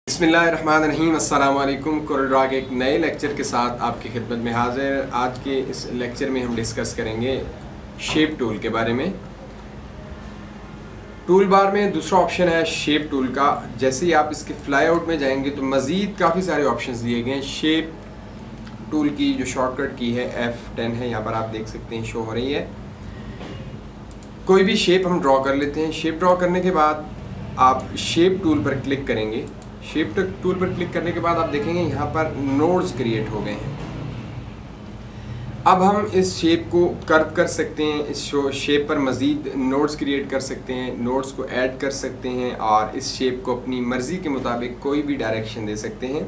बिस्मिल्लाहिर्रहमानिर्रहीम अस्सलाम वालेकुम। कोरलड्रा के एक नए लेक्चर के साथ आपकी खिदमत में हाजिर। आज के इस लेक्चर में हम डिस्कस करेंगे शेप टूल के बारे में। टूल बार में दूसरा ऑप्शन है शेप टूल का। जैसे ही आप इसके फ्लाई आउट में जाएंगे तो मज़ीद काफ़ी सारे ऑप्शंस दिए गए हैं। शेप टूल की जो शॉर्टकट की है F10 है, यहाँ पर आप देख सकते हैं शो हो रही है। कोई भी शेप हम ड्रॉ कर लेते हैं। शेप ड्रॉ करने के बाद आप शेप टूल पर क्लिक करेंगे। शेप टूल पर क्लिक करने के बाद आप देखेंगे यहाँ पर नोड्स क्रिएट हो गए हैं। अब हम इस शेप को कर्व कर सकते हैं, इस शेप पर मज़ीद नोड्स क्रिएट कर सकते हैं, नोड्स को ऐड कर सकते हैं और इस शेप को अपनी मर्ज़ी के मुताबिक कोई भी डायरेक्शन दे सकते हैं।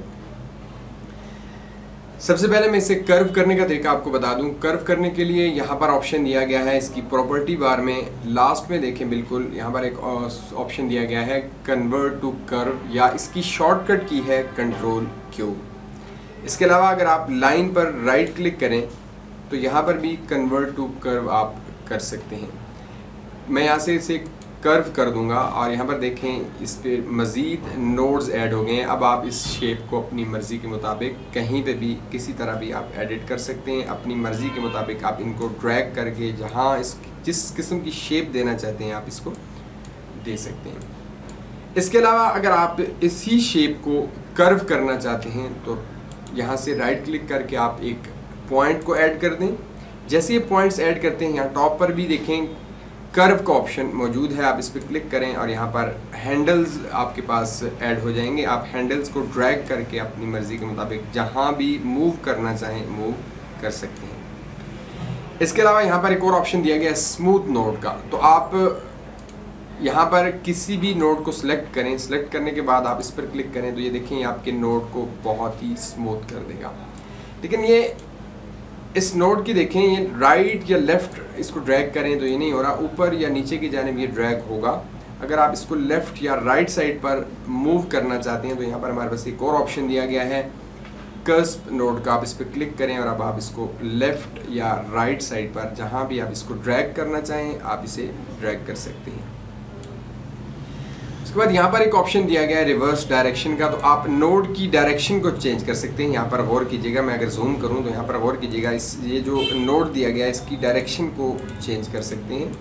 सबसे पहले मैं इसे कर्व करने का तरीका आपको बता दूं। कर्व करने के लिए यहाँ पर ऑप्शन दिया गया है इसकी प्रॉपर्टी बार में लास्ट में देखें, बिल्कुल यहाँ पर एक ऑप्शन दिया गया है कन्वर्ट टू कर्व, या इसकी शॉर्टकट की है कंट्रोल Q। इसके अलावा अगर आप लाइन पर राइट क्लिक करें तो यहाँ पर भी कन्वर्ट टू कर्व आप कर सकते हैं। मैं यहाँ से इसे कर्व कर दूंगा और यहाँ पर देखें इस पे मज़ीद नोड्स ऐड हो गए हैं। अब आप इस शेप को अपनी मर्ज़ी के मुताबिक कहीं पे भी किसी तरह भी आप एडिट कर सकते हैं। अपनी मर्ज़ी के मुताबिक आप इनको ड्रैग करके जहाँ जिस किस्म की शेप देना चाहते हैं आप इसको दे सकते हैं। इसके अलावा अगर आप इसी शेप को कर्व करना चाहते हैं तो यहाँ से राइट क्लिक करके आप एक पॉइंट को ऐड कर दें। जैसे ये पॉइंट्स ऐड करते हैं, यहाँ टॉप पर भी देखें कर्व का ऑप्शन मौजूद है, आप इस पर क्लिक करें और यहाँ पर हैंडल्स आपके पास ऐड हो जाएंगे। आप हैंडल्स को ड्रैग करके अपनी मर्ज़ी के मुताबिक जहाँ भी मूव करना चाहें मूव कर सकते हैं। इसके अलावा यहाँ पर एक और ऑप्शन दिया गया है स्मूथ नोड का। तो आप यहाँ पर किसी भी नोड को सिलेक्ट करें, सिलेक्ट करने के बाद आप इस पर क्लिक करें तो ये देखें आपके नोड को बहुत ही स्मूथ कर देगा। लेकिन ये इस नोड की देखें, ये राइट या लेफ़्ट इसको ड्रैग करें तो ये नहीं हो रहा, ऊपर या नीचे की जानिब ये ड्रैग होगा। अगर आप इसको लेफ़्ट या राइट साइड पर मूव करना चाहते हैं तो यहाँ पर हमारे पास एक और ऑप्शन दिया गया है कर्व नोड का। आप इस पर क्लिक करें और अब आप इसको लेफ़्ट या राइट साइड पर जहाँ भी आप इसको ड्रैग करना चाहें आप इसे ड्रैग कर सकते हैं। उसके बाद यहाँ पर एक ऑप्शन दिया गया है रिवर्स डायरेक्शन का। तो आप नोड की डायरेक्शन को चेंज कर सकते हैं। यहाँ पर गौर कीजिएगा, मैं अगर जूम करूँ तो यहाँ पर गौर कीजिएगा, ये जो नोड दिया गया है इसकी डायरेक्शन को चेंज कर सकते हैं।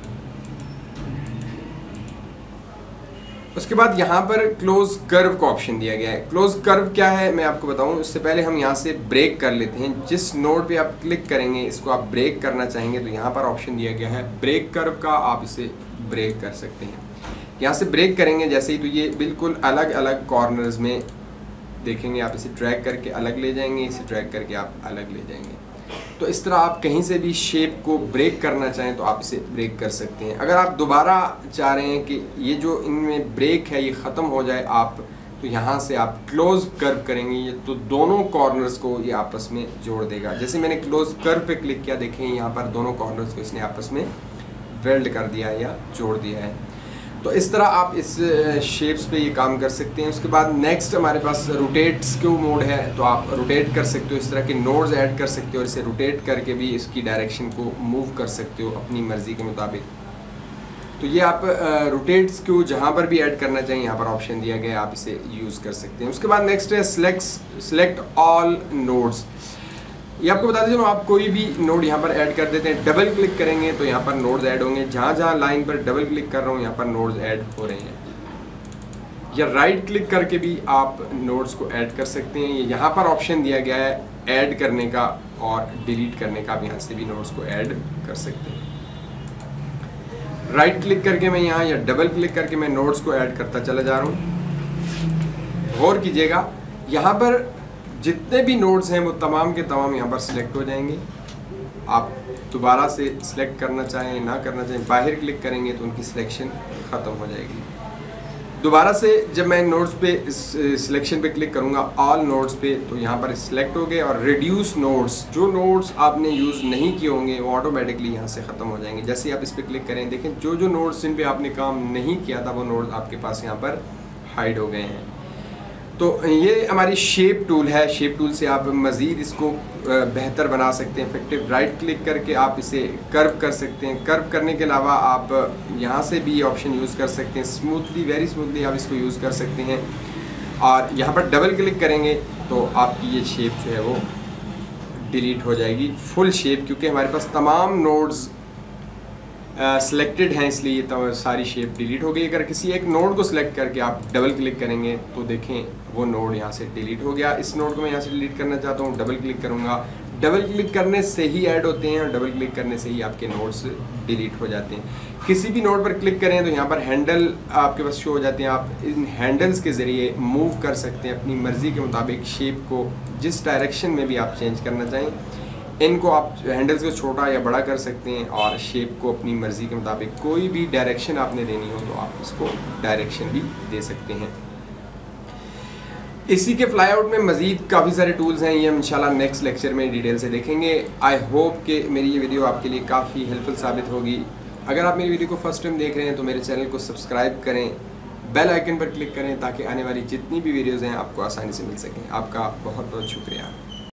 उसके बाद यहाँ पर क्लोज कर्व का ऑप्शन दिया गया है। क्लोज कर्व क्या है मैं आपको बताऊँ, उससे पहले हम यहाँ से ब्रेक कर लेते हैं। जिस नोड पे आप क्लिक करेंगे इसको आप ब्रेक करना चाहेंगे तो यहाँ पर ऑप्शन दिया गया है ब्रेक कर्व का, आप इसे ब्रेक कर सकते हैं। यहाँ से ब्रेक करेंगे जैसे ही तो ये बिल्कुल अलग अलग कॉर्नर्स में देखेंगे, आप इसे ड्रैग करके अलग ले जाएंगे, इसे ड्रैग करके आप अलग ले जाएंगे। तो इस तरह आप कहीं से भी शेप को ब्रेक करना चाहें तो आप इसे ब्रेक कर सकते हैं। अगर आप दोबारा चाह रहे हैं कि ये जो इनमें ब्रेक है ये ख़त्म हो जाए आप तो यहाँ से आप क्लोज कर्व करेंगे ये तो दोनों कॉर्नर्स को ये आपस में जोड़ देगा। जैसे मैंने क्लोज कर्व पे क्लिक किया, देखें यहाँ पर दोनों कॉर्नर्स को इसने आपस में वेल्ड कर दिया है या जोड़ दिया है। तो इस तरह आप इस शेप्स पे ये काम कर सकते हैं। उसके बाद नेक्स्ट हमारे पास रोटेट स्क्यू मोड है, तो आप रोटेट कर सकते हो, इस तरह के नोड्स ऐड कर सकते हो और इसे रोटेट करके भी इसकी डायरेक्शन को मूव कर सकते हो अपनी मर्ज़ी के मुताबिक। तो ये आप रोटेट स्क्यू जहाँ पर भी ऐड करना चाहिए यहाँ पर ऑप्शन दिया गया है, आप इसे यूज़ कर सकते हैं। उसके बाद नेक्स्ट है सिलेक्ट ऑल नोड्स। ये आपको बता दें, आप कोई भी नोड यहाँ पर ऐड कर देते हैं, डबल क्लिक करेंगे तो यहाँ पर नोड्स ऐड होंगे। जहाँ जहाँ लाइन पर डबल क्लिक कर रहा हूँ यहाँ पर नोड्स ऐड हो रहे हैं। या राइट क्लिक करके भी आप नोड्स को ऐड कर सकते हैं। यहाँ पर ऑप्शन दिया गया है ऐड करने का और डिलीट करने का, आप यहाँ से भी नोड्स को ऐड कर सकते हैं। राइट क्लिक करके मैं यहाँ या डबल क्लिक करके मैं नोड्स को ऐड करता चला जा रहा हूँ। गौर कीजिएगा, यहाँ पर जितने भी नोड्स हैं वो तमाम के तमाम यहाँ पर सिलेक्ट हो जाएंगे। आप दोबारा से सिलेक्ट करना चाहें ना करना चाहें, बाहर क्लिक करेंगे तो उनकी सिलेक्शन ख़त्म हो जाएगी। दोबारा से जब मैं नोड्स पे सिलेक्शन पे क्लिक करूँगा ऑल नोड्स पे तो यहाँ पर सिलेक्ट हो गए और रिड्यूस नोड्स, जो नोड्स आपने यूज़ नहीं किए होंगे वो ऑटोमेटिकली यहाँ से ख़त्म हो जाएंगे। जैसे ही आप इस पर क्लिक करें देखें जो नोड्स जिन पे आपने काम नहीं किया था वो नोड्स आपके पास यहाँ पर हाइड हो गए हैं। तो ये हमारी शेप टूल है। शेप टूल से आप मज़ीद इसको बेहतर बना सकते हैं। इफेक्टिव राइट क्लिक करके आप इसे कर्व कर सकते हैं। कर्व करने के अलावा आप यहाँ से भी ऑप्शन यूज़ कर सकते हैं। स्मूथली, वेरी स्मूथली आप इसको यूज़ कर सकते हैं। और यहाँ पर डबल क्लिक करेंगे तो आपकी ये शेप जो है वो डिलीट हो जाएगी, फुल शेप, क्योंकि हमारे पास तमाम नोड्स सिलेक्टेड हैं, इसलिए ये तो सारी शेप डिलीट हो गई। अगर किसी एक नोड को सिलेक्ट करके आप डबल क्लिक करेंगे तो देखें वो नोड यहाँ से डिलीट हो गया। इस नोड को मैं यहाँ से डिलीट करना चाहता हूँ, डबल क्लिक करूँगा, डबल क्लिक करने से ही ऐड होते हैं और डबल क्लिक करने से ही आपके नोड्स डिलीट हो जाते हैं। किसी भी नोड पर क्लिक करें तो यहाँ पर हैंडल आपके पास शो हो जाते हैं, आप इन हैंडल्स के ज़रिए मूव कर सकते हैं अपनी मर्ज़ी के मुताबिक शेप को, जिस डायरेक्शन में भी आप चेंज करना चाहें। इनको आप हैंडल्स को छोटा या बड़ा कर सकते हैं और शेप को अपनी मर्ज़ी के मुताबिक कोई भी डायरेक्शन आपने देनी हो तो आप इसको डायरेक्शन भी दे सकते हैं। इसी के फ्लाईआउट में मज़ीद काफ़ी सारे टूल्स हैं, ये हम इंशाल्लाह नेक्स्ट लेक्चर में डिटेल से देखेंगे। आई होप कि मेरी ये वीडियो आपके लिए काफ़ी हेल्पफुल साबित होगी। अगर आप मेरी वीडियो को फर्स्ट टाइम देख रहे हैं तो मेरे चैनल को सब्सक्राइब करें, बेल आइकन पर क्लिक करें ताकि आने वाली जितनी भी वीडियोज़ हैं आपको आसानी से मिल सकें। आपका बहुत बहुत शुक्रिया।